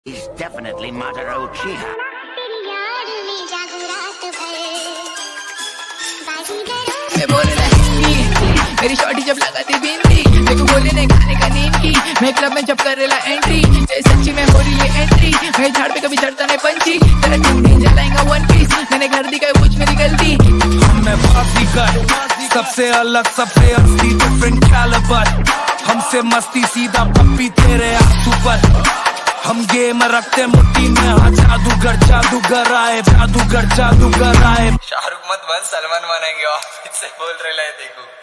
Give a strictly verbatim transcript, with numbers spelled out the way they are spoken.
He's definitely Madara Uchiha. मेरी शॉटी जब लगाती बिंदी मेरे को बोले नहीं खाने का नींद की मैं क्लब में जब कर रेला एंट्री सच्ची में हो रही है एंट्री मैं झाड़ पे कभी चढ़ता नहीं पंची तेरा टूटी जलाएगा वन पीस मैंने घर दी गई कुछ मेरी गलती मैं बाजीगर सबसे अलग सबसे असली डिफरेंट कैलिबर हमसे मस्ती सीधा पप्पी तेरे आंसू पर हम गेम रखते मुट्ठी में हाँ जादूगर जादूगर आए जादूगर जादूगर आए शाहरुख मत बन सलमान बनेंगे ऑफिस से बोल रहे देखो।